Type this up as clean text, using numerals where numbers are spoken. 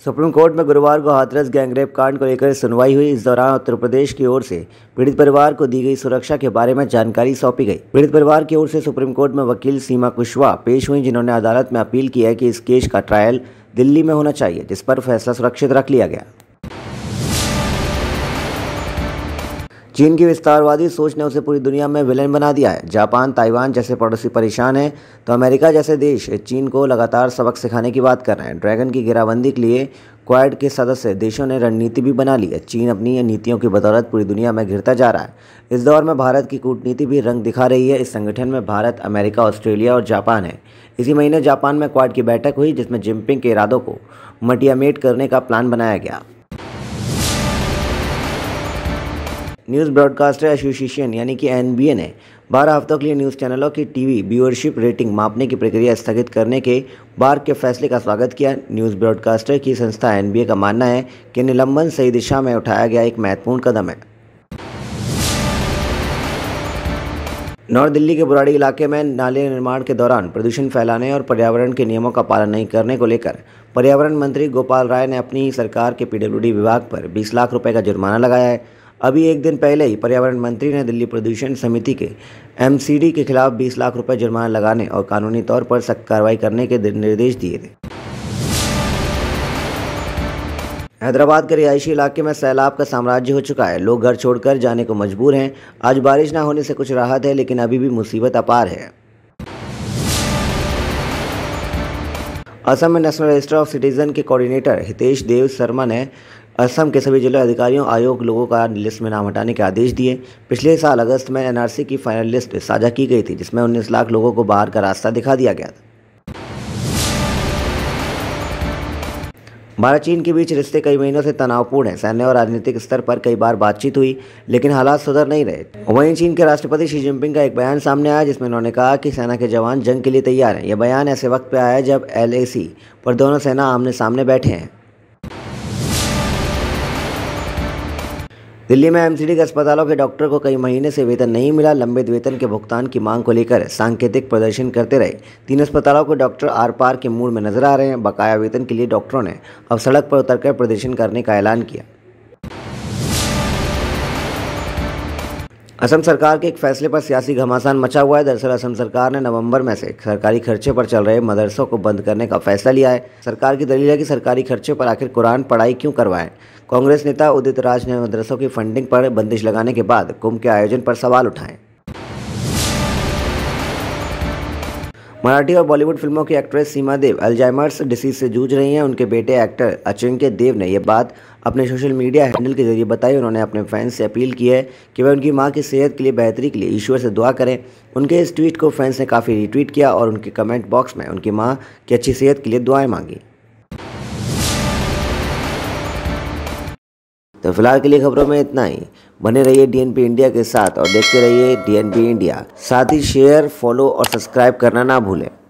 Supreme court में गुरुवार को हाथरस गैंगरेप कांड को लेकर सुनवाई हुई। इस दौरान उत्तर प्रदेश की ओर से पीड़ित परिवार को दी गई सुरक्षा के बारे में जानकारी सौंपी गई। पीड़ित परिवार की ओर से सुप्रीम कोर्ट में वकील सीमा कुशवाहा पेश हुई, जिन्होंने अदालत में अपील की है कि इस केस का ट्रायल दिल्ली में होना चाहिए, जिस पर फैसला सुरक्षित रख लिया गया। चीन की विस्तारवादी सोच ने उसे पूरी दुनिया में विलेन बना दिया है। जापान, ताइवान जैसे पड़ोसी परेशान हैं, तो अमेरिका जैसे देश चीन को लगातार सबक सिखाने की बात कर रहे हैं। ड्रैगन की घेराबंदी के लिए क्वाड के सदस्य देशों ने रणनीति भी बना ली है। चीन अपनी नीतियों की बदौलत पूरी दुनिया में घिरता जा रहा है। इस दौर में भारत की कूटनीति भी रंग दिखा रही है। इस संगठन में भारत, अमेरिका, ऑस्ट्रेलिया और जापान है। इसी महीने जापान में क्वाड की बैठक हुई, जिसमें जिनपिंग के इरादों को मटियामेट करने का प्लान बनाया गया। न्यूज़ ब्रॉडकास्टर एसोसिएशन यानी कि एनबीए ने 12 हफ्तों के लिए न्यूज़ चैनलों की टीवी व्यूअरशिप रेटिंग मापने की प्रक्रिया स्थगित करने के बार के फैसले का स्वागत किया। न्यूज़ ब्रॉडकास्टर की संस्था एनबीए का मानना है कि निलंबन सही दिशा में उठाया गया एक महत्वपूर्ण कदम है। नॉर्थ दिल्ली के बुराड़ी इलाके में नाले निर्माण के दौरान प्रदूषण फैलाने और पर्यावरण के नियमों का पालन नहीं करने को लेकर पर्यावरण मंत्री गोपाल राय ने अपनी सरकार के पीडब्ल्यूडी विभाग पर 20 लाख रुपए का जुर्माना लगाया है। अभी एक दिन पहले ही पर्यावरण मंत्री ने दिल्ली प्रदूषण समिति के एमसीडी के खिलाफ 20 लाख रुपए जुर्माना लगाने और कानूनी तौर पर सख्त कार्रवाई करने के निर्देश दिए थे। हैदराबाद के रिहायशी इलाके में सैलाब का साम्राज्य हो चुका है। लोग घर छोड़कर जाने को मजबूर हैं। आज बारिश न होने से कुछ राहत है, लेकिन अभी भी मुसीबत अपार है। असम में नेशनल रजिस्टर ऑफ सिटीजन के कोऑर्डिनेटर हितेश देव शर्मा ने असम के सभी जिला अधिकारियों आयोग लोगों का लिस्ट में नाम हटाने के आदेश दिए। पिछले साल अगस्त में एनआरसी की फाइनल लिस्ट साझा की गई थी, जिसमें 19 लाख लोगों को बाहर का रास्ता दिखा दिया गया था। भारत चीन के बीच रिश्ते कई महीनों से तनावपूर्ण हैं। सैन्य और राजनीतिक स्तर पर कई बार बातचीत हुई, लेकिन हालात सुधर नहीं रहे। वहीं चीन के राष्ट्रपति शी जिनपिंग का एक बयान सामने आया, जिसमें उन्होंने कहा कि सेना के जवान जंग के लिए तैयार हैं। यह बयान ऐसे वक्त पर आया है जब एलएसी पर दोनों सेना आमने सामने बैठे हैं। दिल्ली में एमसीडी के अस्पतालों के डॉक्टर को कई महीने से वेतन नहीं मिला। लंबित वेतन के भुगतान की मांग को लेकर सांकेतिक प्रदर्शन करते रहे 3 अस्पतालों के डॉक्टर आर पार के मूड में नजर आ रहे हैं। बकाया वेतन के लिए डॉक्टरों ने अब सड़क पर उतरकर प्रदर्शन करने का ऐलान किया। असम सरकार के एक फैसले पर सियासी घमासान मचा हुआ है। दरअसल असम सरकार ने नवंबर में से सरकारी खर्चे पर चल रहे मदरसों को बंद करने का फैसला लिया है। सरकार की दलील है कि सरकारी खर्चे पर आखिर कुरान पढ़ाई क्यों करवाएं। कांग्रेस नेता उदित राज ने मदरसों की फंडिंग पर बंदिश लगाने के बाद कुंभ के आयोजन पर सवाल उठाए। मराठी और बॉलीवुड फिल्मों की actress Seema Dev Alzheimer's disease से जूझ रही हैं। उनके बेटे एक्टर अचिंक्य देव ने यह बात अपने सोशल मीडिया हैंडल के जरिए बताई। उन्होंने अपने फैंस से अपील की है कि वह उनकी मां की सेहत के लिए बेहतरी के लिए ईश्वर से दुआ करें। उनके इस ट्वीट को फैंस ने काफ़ी रीट्वीट किया और उनके कमेंट बॉक्स में उनकी मां की अच्छी सेहत के लिए दुआएं मांगी। तो फिलहाल के लिए खबरों में इतना ही। बने रहिए डीएनपी इंडिया के साथ और देखते रहिए डीएनपी इंडिया। साथ ही शेयर, फॉलो और सब्सक्राइब करना ना भूलें।